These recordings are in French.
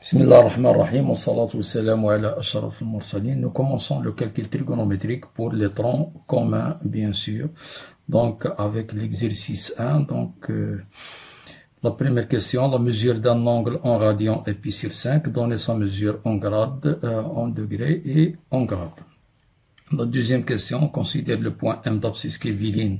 Bismillah ar-Rahman ar-Rahim, wa salatu wa salamu ala ashraf al-mursalin. Nous commençons le calcul trigonométrique pour les troncs communs, bien sûr. Donc, avec l'exercice 1, la première question, la mesure d'un angle en radian et pi sur 5, donner sa mesure en grade, en degrés et en grade. La deuxième question, considère le point M d'abscisse curviline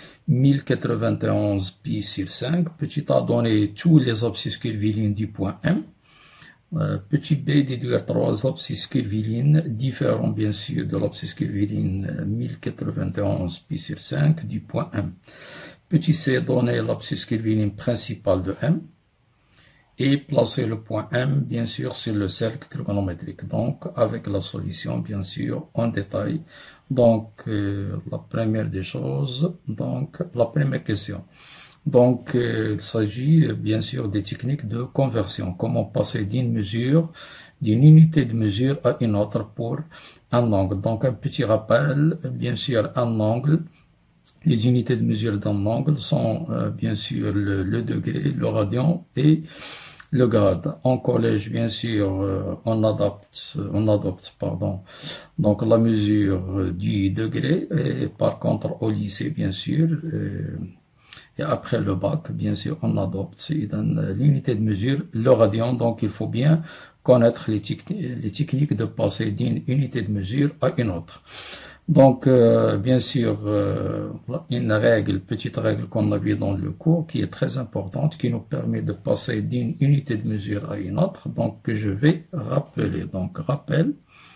1091 pi sur 5. Petit a donné tous les abscisses curvilines du point M. Petit b déduire 3 abscisses curvilines différents bien sûr de l'abscisse curviline 1091 pi sur 5 du point M. Petit c donner l'abscisse curviline principale de M et placer le point M bien sûr sur le cercle trigonométrique. Donc avec la solution bien sûr en détail. Donc la première des choses, donc la première question. Donc, il s'agit bien sûr des techniques de conversion. Comment passer d'une mesure, d'une unité de mesure à une autre pour un angle. Donc, un petit rappel, bien sûr, un angle. Les unités de mesure d'un angle sont bien sûr le degré, le radian et le grade. En collège, bien sûr, on adopte, donc la mesure du degré. Et par contre, au lycée, bien sûr, et après le bac, bien sûr, on adopte l'unité de mesure, le radian. Donc, il faut bien connaître les techniques de passer d'une unité de mesure à une autre. Donc, bien sûr, une règle, petite règle qu'on a vue dans le cours, qui est très importante, qui nous permet de passer d'une unité de mesure à une autre. Donc, que je vais rappeler. Donc, rappel.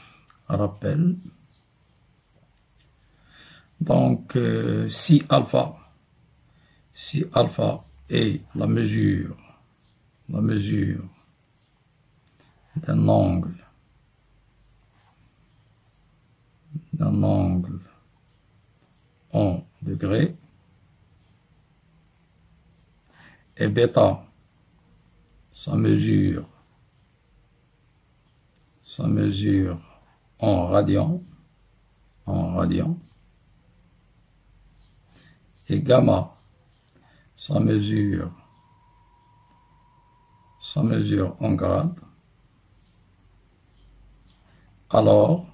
Donc, si alpha est la mesure d'un angle en degrés et bêta sa mesure en radian et gamma sa mesure en grade, alors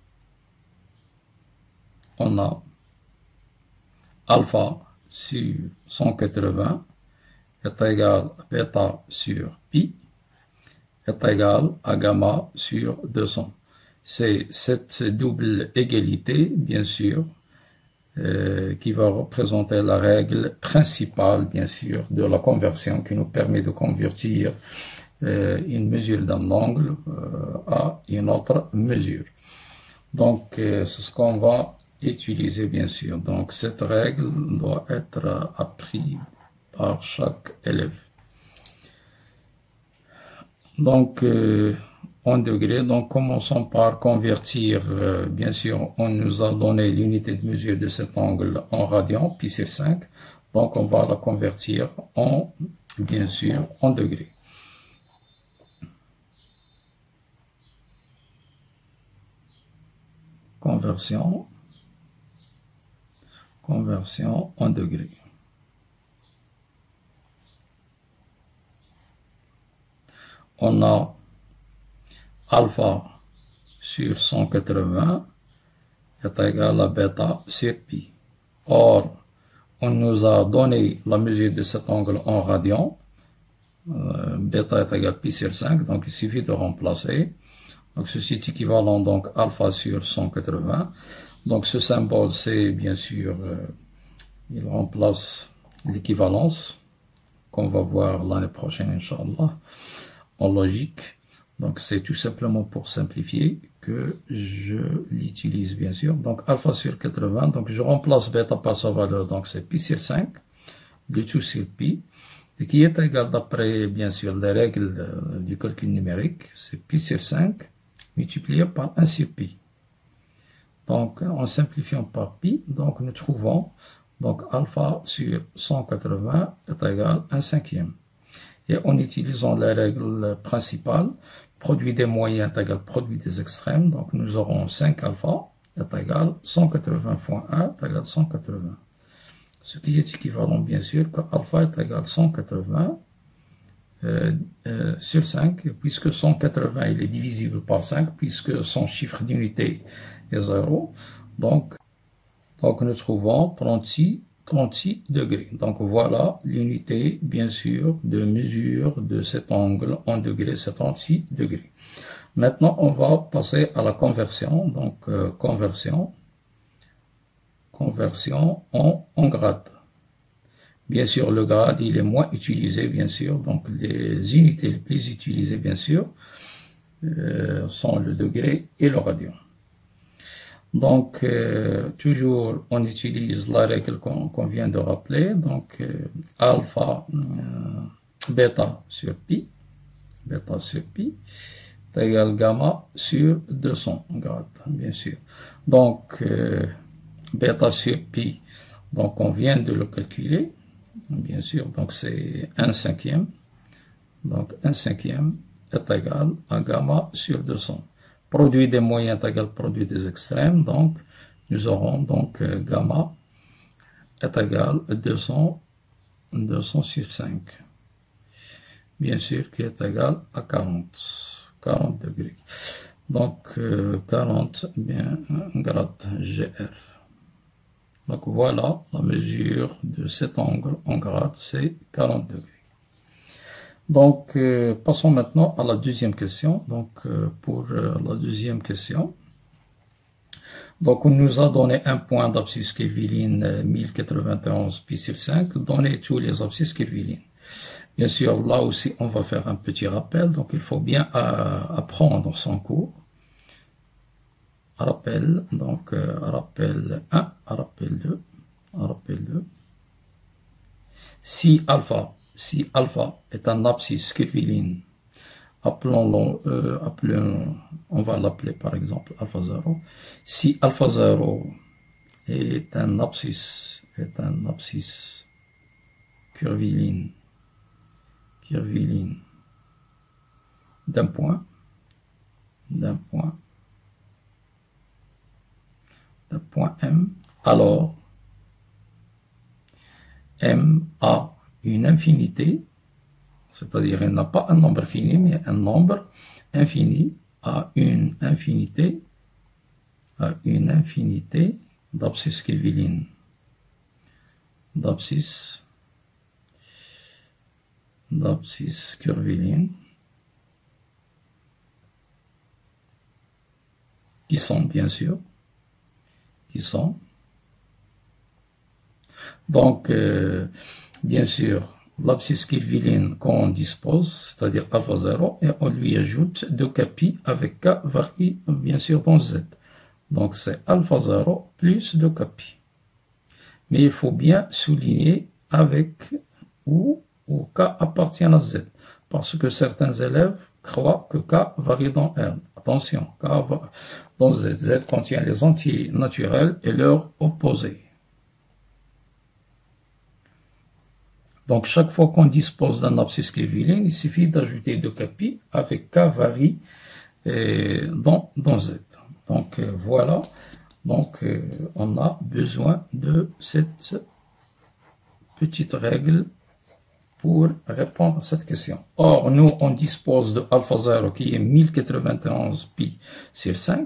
on a alpha sur 180 est égal à bêta sur pi est égal à gamma sur 200. C'est cette double égalité, bien sûr, qui va représenter la règle principale, bien sûr, de la conversion qui nous permet de convertir une mesure d'un angle à une autre mesure. Donc, c'est ce qu'on va utiliser, bien sûr. Donc, cette règle doit être apprise par chaque élève. Donc, en degrés, donc commençons par convertir, bien sûr, on nous a donné l'unité de mesure de cet angle en radian, pi sur 5, donc on va la convertir en, bien sûr, en degrés. Conversion en degrés. On a alpha sur 180 est égal à bêta sur pi. Or, on nous a donné la mesure de cet angle en radian. Bêta est égal à pi sur 5, donc il suffit de remplacer. Donc ceci est équivalent donc alpha sur 180. Donc ce symbole c'est bien sûr, il remplace l'équivalence qu'on va voir l'année prochaine, Inch'Allah, en logique. Donc, c'est tout simplement pour simplifier que je l'utilise, bien sûr. Donc, alpha sur 80. Donc, je remplace bêta par sa valeur. Donc, c'est pi sur 5. Le tout sur pi. Et qui est égal, d'après, bien sûr, les règles du calcul numérique, c'est pi sur 5 multiplié par 1 sur pi. Donc, en simplifiant par pi, donc, nous trouvons, donc, alpha sur 180 est égal à 1/5. Et en utilisant la règle principale, produit des moyens est égal produit des extrêmes. Donc nous aurons 5 alpha est égal 180 fois 1 est égal 180. Ce qui est équivalent bien sûr que alpha est égal 180 sur 5, puisque 180 il est divisible par 5, puisque son chiffre d'unité est 0. Donc nous trouvons 36 degrés. Donc voilà l'unité, bien sûr, de mesure de cet angle en degrés, c'est 36 degrés. Maintenant, on va passer à la conversion. Donc conversion en grade. Bien sûr, le grade, il est moins utilisé, bien sûr. Donc, les unités les plus utilisées, bien sûr, sont le degré et le radian. Donc, toujours, on utilise la règle qu'on vient de rappeler. Donc, alpha, bêta sur pi est égal gamma sur 200 grades, bien sûr. Donc, bêta sur pi, donc on vient de le calculer. Bien sûr, donc c'est 1/5. Donc 1/5 est égal à gamma sur 200. Produit des moyens est égal produit des extrêmes. Donc nous aurons donc gamma est égal à 200 sur 5. Bien sûr qui est égal à 40 degrés. Donc 40 bien grade GR. Donc voilà la mesure de cet angle en grade, c'est 40 degrés. Donc passons maintenant à la deuxième question. Donc pour la deuxième question, donc on nous a donné un point d'abscisse curviline 1091 pi sur 5, donné tous les abscisses curvilines. Bien sûr, là aussi on va faire un petit rappel, donc il faut bien apprendre son cours. Rappel, donc rappel 1, rappel 2, rappel 2. Si alpha est un abscisse curviline, appelons-le, on va l'appeler par exemple alpha 0. Si alpha 0 est un abscisse curviline d'un point M, alors M a une infinité, c'est-à-dire il n'a pas un nombre fini, mais un nombre infini a une infinité d'abscisses curvilines. D'abscisses curvilines qui sont bien sûr donc bien sûr l'abscisse curviline qu'on dispose, c'est-à-dire alpha 0, et on lui ajoute 2k pi avec k varie bien sûr dans z. Donc c'est alpha 0 plus 2k pi. Mais il faut bien souligner avec où k appartient à z, parce que certains élèves croient que k varie dans R. Attention, k va dans z. Z contient les entiers naturels et leurs opposés. Donc, chaque fois qu'on dispose d'un abscisse curviline, il suffit d'ajouter 2k pi avec k varie dans z. Donc, voilà. Donc, on a besoin de cette petite règle pour répondre à cette question. Or, nous, on dispose de alpha 0 qui est 1091 pi sur 5.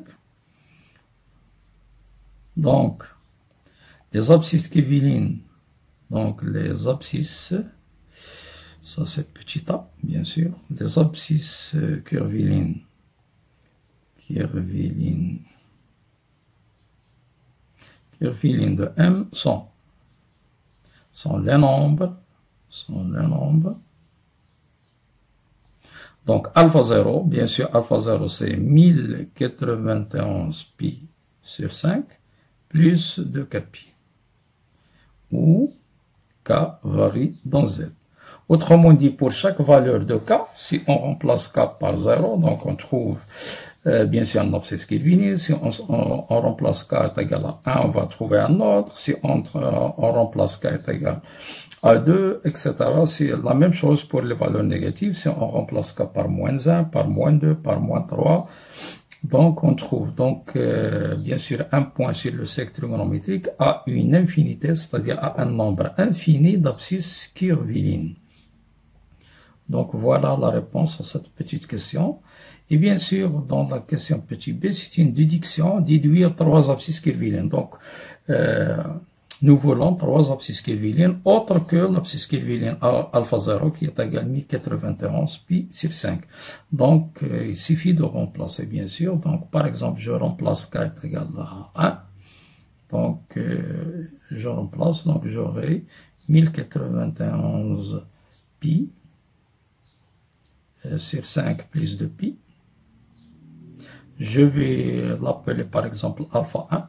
Donc, les abscisses curvilines, donc les abscisses, ça c'est petit a, bien sûr, les abscisses curvilines de M sont les nombres, donc alpha 0, bien sûr alpha 0 c'est 1091 pi sur 5 plus 2k pi, où k varie dans z. Autrement dit, pour chaque valeur de k, si on remplace k par 0, donc on trouve bien sûr un abscisse curviline. Si on remplace k est égal à 1, on va trouver un autre. Si on remplace k est égal à 2, etc. C'est la même chose pour les valeurs négatives. Si on remplace k par moins 1, par moins 2, par moins 3, donc on trouve donc bien sûr un point sur le cercle trigonométrique a une infinité, c'est-à-dire a un nombre infini d'abscisses curvilines. Donc voilà la réponse à cette petite question. Et bien sûr, dans la question petit b, c'est une déduction, déduire 3 abscisses kerviliennes. Donc, nous voulons 3 abscisses kerviliennes autres que l'abscisse kervilienne alpha 0 qui est égale 1091 pi sur 5. Donc, il suffit de remplacer, bien sûr. Donc, par exemple, je remplace k est égal à 1. Donc, je remplace, donc j'aurai 1091 pi sur 5 plus de pi. Je vais l'appeler par exemple alpha 1.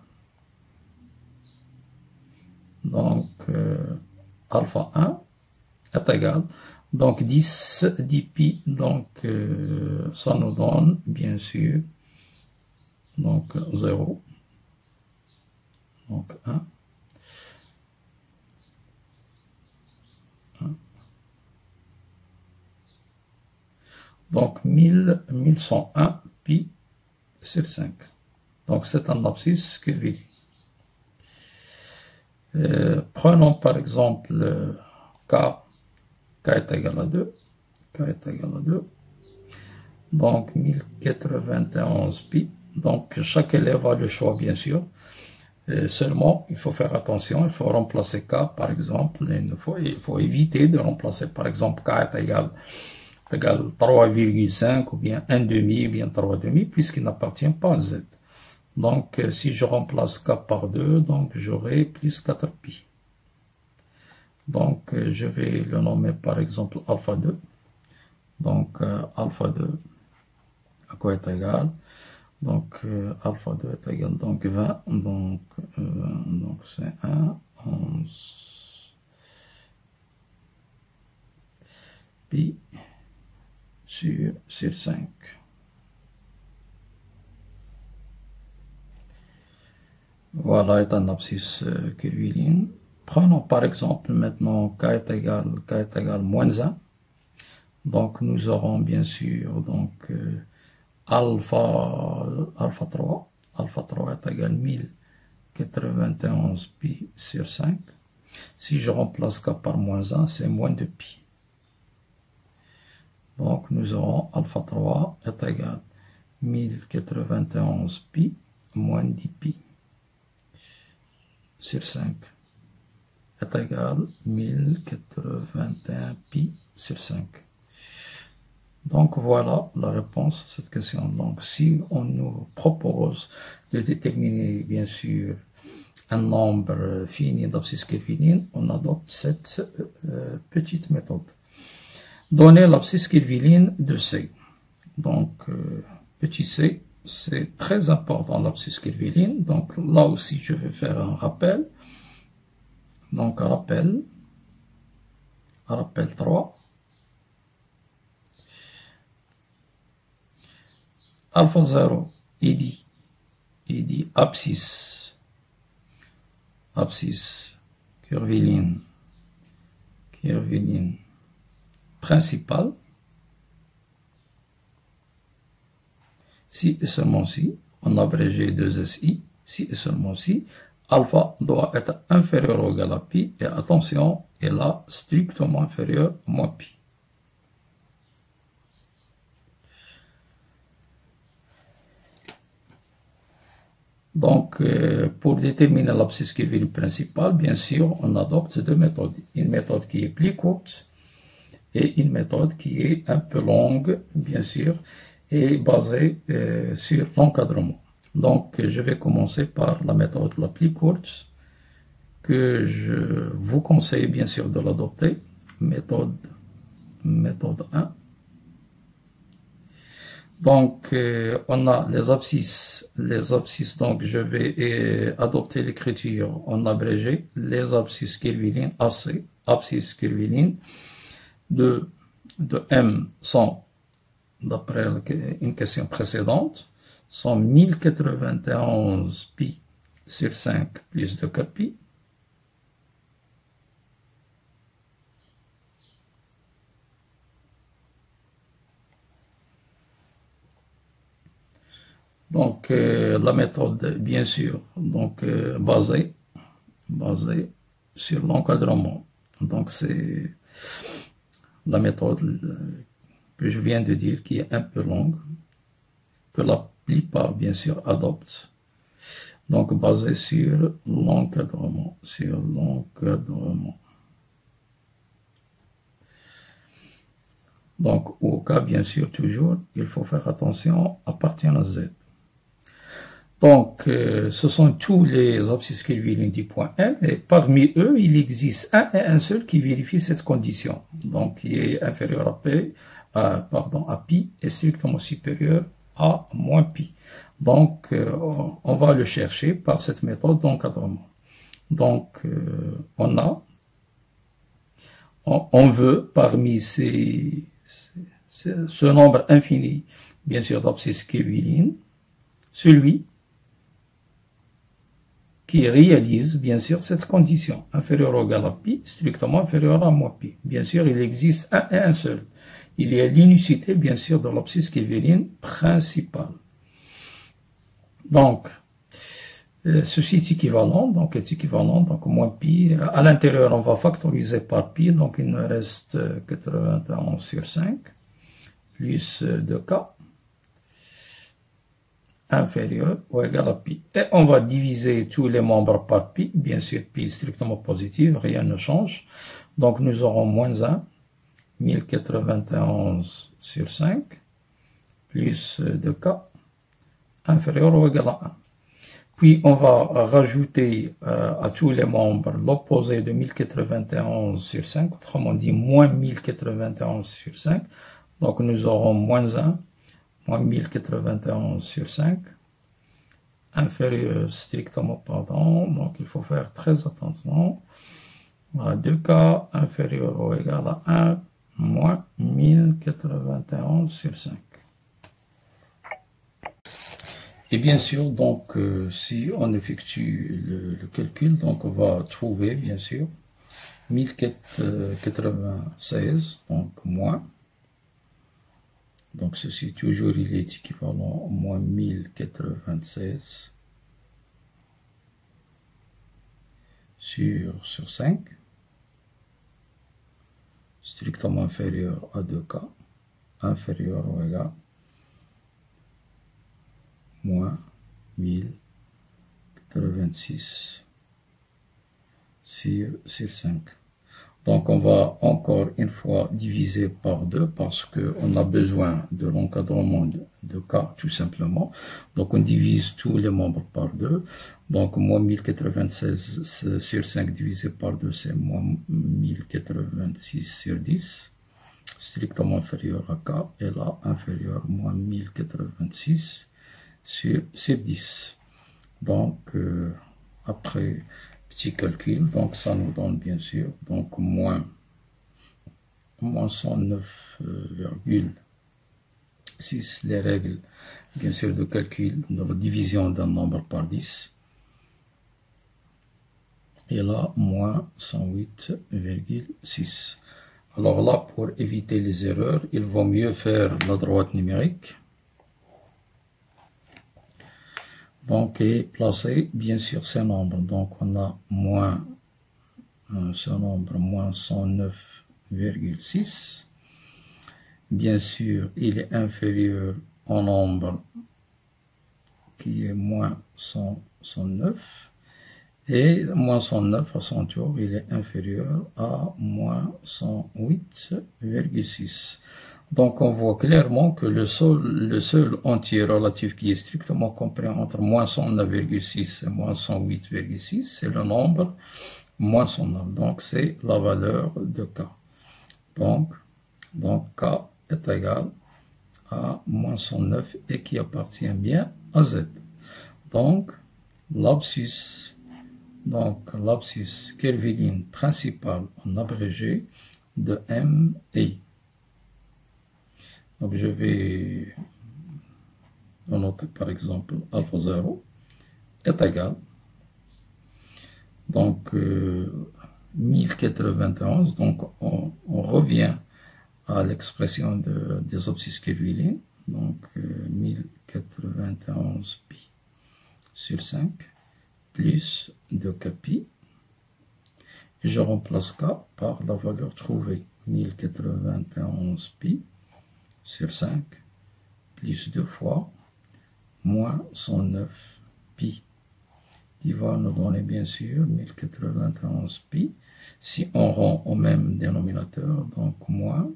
Donc, alpha 1 est égal. Donc, 10 pi, donc ça nous donne, bien sûr, donc 0. Donc, 1. Donc, 1101 pi sur 5. Donc, c'est un abscisse kervilien. Prenons par exemple k est égal à 2. K est égal à 2. Donc, 1091 pi. Donc, chaque élève a le choix, bien sûr. Seulement, il faut faire attention, il faut remplacer k, par exemple. Il faut éviter de remplacer, par exemple, k est égal 3,5 ou bien 1 demi ou bien 3 demi, puisqu'il n'appartient pas à z. Donc, si je remplace k par 2, donc j'aurai plus 4 pi. Donc, je vais le nommer par exemple alpha 2. Donc, alpha 2 à quoi est égal? Donc, alpha 2 est égal donc 20. Donc c'est 1, 11 pi sur 5. Voilà est un abscisse kervilien. Prenons par exemple maintenant k est égal moins 1. Donc nous aurons bien sûr donc alpha 3. Alpha 3 est égal 1091 pi sur 5. Si je remplace k par moins 1, c'est moins de pi. Donc nous aurons alpha 3 est égal 1091 pi moins 10 pi sur 5 est égal 1081 pi sur 5. Donc voilà la réponse à cette question. Donc si on nous propose de déterminer bien sûr un nombre fini d'abscisses kerviliennes, on adopte cette petite méthode. Donner l'abscisse kervilienne de C. Donc petit c, c'est très important l'abscisse kervilienne. Donc là aussi je vais faire un rappel. Donc rappel 3. Alpha 0 est dit abscisse kervilienne principale. Si et seulement si, en abrégé 2SI, si et seulement si, alpha doit être inférieur ou égal à pi, et attention, est là strictement inférieur à moins pi. Donc, pour déterminer l'abscisse kervilienne principale, bien sûr, on adopte deux méthodes. Une méthode qui est plus courte et une méthode qui est un peu longue, bien sûr, et basée sur l'encadrement. Donc, je vais commencer par la méthode la plus courte, que je vous conseille bien sûr de l'adopter, méthode 1. Donc, on a les abscisses, donc je vais adopter l'écriture en abrégé, les abscisses kerviliennes, AC, abscisses kerviliennes de M sont, d'après une question précédente, sont 1091 pi sur 5 plus 2 pi. Donc, la méthode, bien sûr, donc basée sur l'encadrement. Donc, c'est la méthode que je viens de dire, qui est un peu longue, que la plupart, bien sûr, adoptent. Donc, basée sur l'encadrement, Donc, au cas, bien sûr, toujours, il faut faire attention, appartient à Z. Donc, ce sont tous les abscisses curviligne du point M, et parmi eux, il existe un et un seul qui vérifie cette condition, donc qui est inférieur à P, à pi, et strictement supérieur à moins pi. Donc, on va le chercher par cette méthode d'encadrement. Donc, on veut parmi ce nombre infini, bien sûr, d'abscisses curviligne, celui qui réalise, bien sûr, cette condition, inférieure ou égale à pi, strictement inférieure à moins pi. Bien sûr, il existe un et un seul. Il y a l'unicité, bien sûr, de l'abscisse curviligne principale. Donc, ceci est équivalent, donc moins pi. À l'intérieur, on va factoriser par pi, donc il nous reste 91 sur 5, plus 2k, inférieur ou égal à pi. Et on va diviser tous les membres par pi, bien sûr pi strictement positif, rien ne change. Donc nous aurons moins 1, 1091 sur 5, plus 2k, inférieur ou égal à 1. Puis on va rajouter à tous les membres l'opposé de 1091 sur 5, autrement dit moins 1091 sur 5. Donc nous aurons moins 1, moins 1091 sur 5, inférieur strictement, donc il faut faire très attention, à 2k inférieur ou égal à 1, moins 1091 sur 5. Et bien sûr, donc, si on effectue le calcul, donc on va trouver, bien sûr, 1096, donc moins. Donc ceci toujours il est équivalent à moins 1096 sur 5, strictement inférieur à 2k, inférieur ou égal moins 1086 sur 5. Donc on va encore une fois diviser par 2 parce qu'on a besoin de l'encadrement de k tout simplement. Donc on divise tous les membres par 2. Donc moins 1096 sur 5 divisé par 2, c'est moins 1086 sur 10, strictement inférieur à k, et là inférieur moins 1086 sur 10. Donc après petit calcul, donc ça nous donne bien sûr donc moins 109,6, les règles bien sûr de calcul de la division d'un nombre par 10, et là moins 108,6. Alors là, pour éviter les erreurs, il vaut mieux faire la droite numérique. Donc, et placer bien sûr ces nombres. Donc, on a moins ce nombre, moins 109,6. Bien sûr, il est inférieur au nombre qui est moins 109. Et moins 109 à son tour, il est inférieur à moins 108,6. Donc on voit clairement que le seul entier relatif qui est strictement compris entre moins 109,6 et moins 108,6, c'est le nombre moins 109. Donc c'est la valeur de k. Donc k est égal à moins 109 et qui appartient bien à z. Donc l'abscisse curviligne principale en abrégé de M et donc je vais noter par exemple alpha 0 est égal donc 1091, donc on revient à l'expression des abscisses curvilignes, donc 1091 pi sur 5 plus 2k pi, et je remplace k par la valeur trouvée 1091 pi sur 5 plus 2 fois moins 109 pi qui va nous donner bien sûr 1091 pi. Si on rend au même dénominateur, donc moins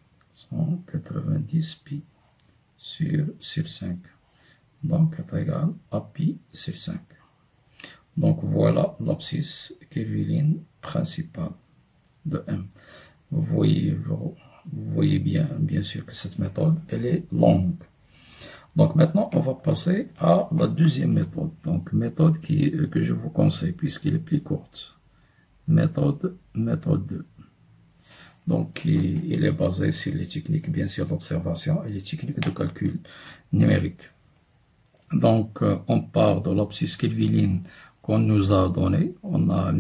190 pi sur 5. Donc est égal à pi sur 5. Donc voilà l'abscisse curviligne principale de M. Vous voyez bien sûr que cette méthode, elle est longue. Donc maintenant, on va passer à la deuxième méthode. Donc méthode que je vous conseille puisqu'elle est plus courte. Méthode 2. Donc il est basé sur les techniques, bien sûr, d'observation et les techniques de calcul numérique. Donc on part de l'abscisse curviligne qu'on nous a donné. On a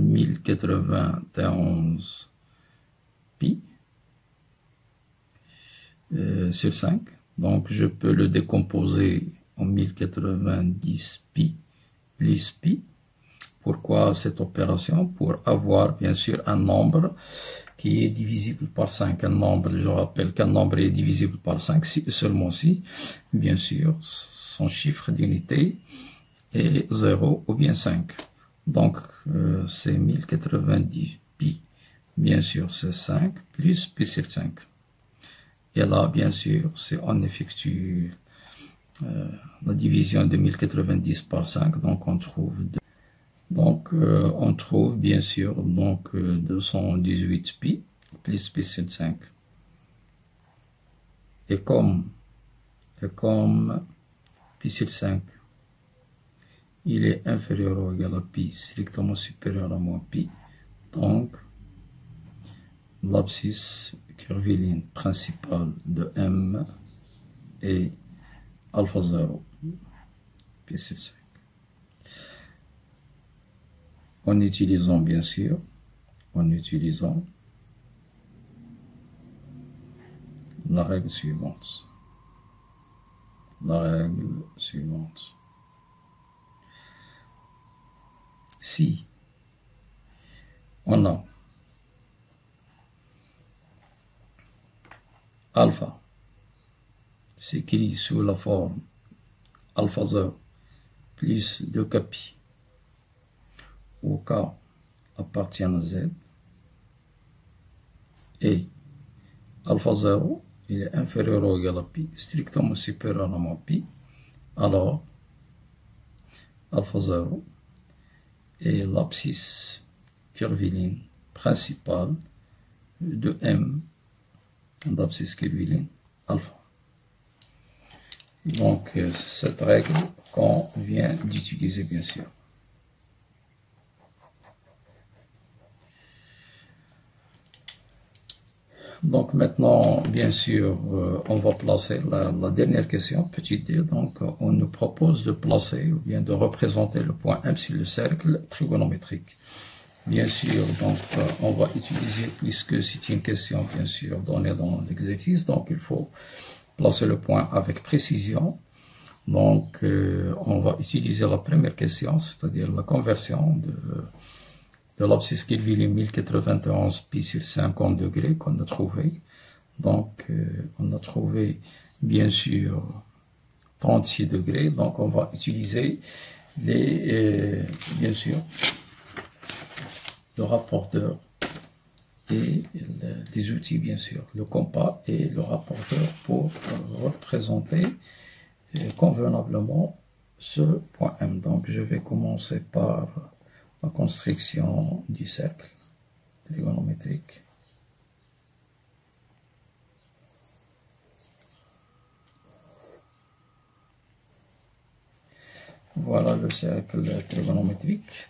1091 pi sur 5. Donc, je peux le décomposer en 1090 pi plus pi. Pourquoi cette opération? Pour avoir, bien sûr, un nombre qui est divisible par 5. Un nombre, je rappelle qu'un nombre est divisible par 5 seulement si, bien sûr, son chiffre d'unité est 0 ou bien 5. Donc, c'est 1090 pi, bien sûr, c'est 5 plus pi sur 5. Et là, bien sûr, si on effectue la division de 1090 par 5, donc on trouve bien sûr 218 pi plus pi sur 5. Et comme pi sur 5, il est inférieur ou égal à pi, strictement supérieur à moins pi, donc l'abscisse curviligne principale de M est alpha 0 pi sur 5. En utilisant bien sûr, la règle suivante. Si on a alpha s'écrit sous la forme alpha 0 plus 2k pi où k appartient à z et alpha 0 il est inférieur ou égal à pi, strictement supérieur à moins pi, alors alpha 0 est l'abscisse curviligne principale de M d'abscisse curviligne alpha. Donc, c'est cette règle qu'on vient d'utiliser, bien sûr. Donc, maintenant, bien sûr, on va placer la dernière question, petit d. Donc, on nous propose de placer ou bien de représenter le point M sur le cercle trigonométrique. Bien sûr, donc, on va utiliser, puisque c'est une question, bien sûr, donnée dans l'exercice, donc il faut placer le point avec précision. Donc, on va utiliser la première question, c'est-à-dire la conversion de l'abscisse curviligne 1091 pi sur 50 degrés qu'on a trouvé. Donc, on a trouvé, bien sûr, 36 degrés. Donc, on va utiliser bien sûr, le rapporteur et les outils, bien sûr, le compas et le rapporteur pour représenter convenablement ce point M. Donc, je vais commencer par la construction du cercle trigonométrique. Voilà le cercle trigonométrique.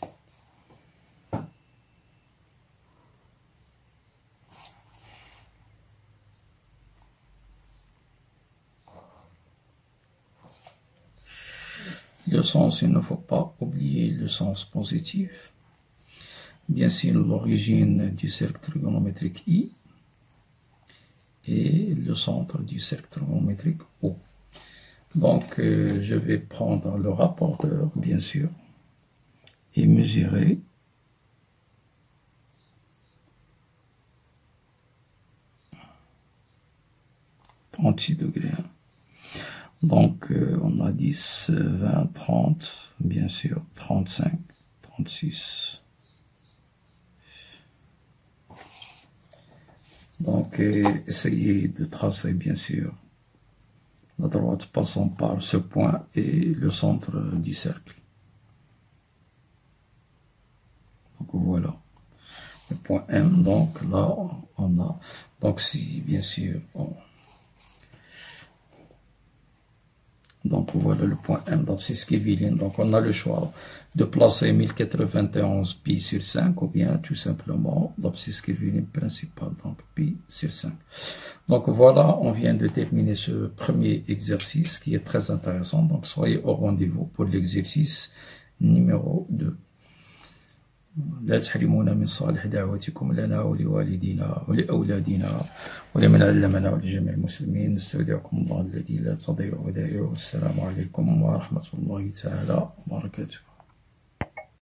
Le sens, il ne faut pas oublier le sens positif. Bien sûr, l'origine du cercle trigonométrique I et le centre du cercle trigonométrique O. Donc, je vais prendre le rapporteur, bien sûr, et mesurer 36 degrés. Hein. Donc, on a 10, 20, 30, bien sûr, 35, 36. Donc, essayez de tracer, bien sûr, la droite passant par ce point et le centre du cercle. Donc, voilà. Le point M, donc là, on a, donc si, bien sûr, donc voilà le point M, donc c'est ce qui est vilain. Donc on a le choix de placer 1091 pi sur 5 ou bien tout simplement, donc c'est ce qui est vilain principal, donc pi sur 5. Donc voilà, on vient de terminer ce premier exercice qui est très intéressant. Donc soyez au rendez-vous pour l'exercice numéro 2. لا تحرمونا من صالح دعوتكم لنا ولوالدينا ولأولادنا ولمن علمنا ولجميع المسلمين. نستودعكم الله الذي لا تضيع ودائعه. والسلام عليكم ورحمة الله تعالى وبركاته.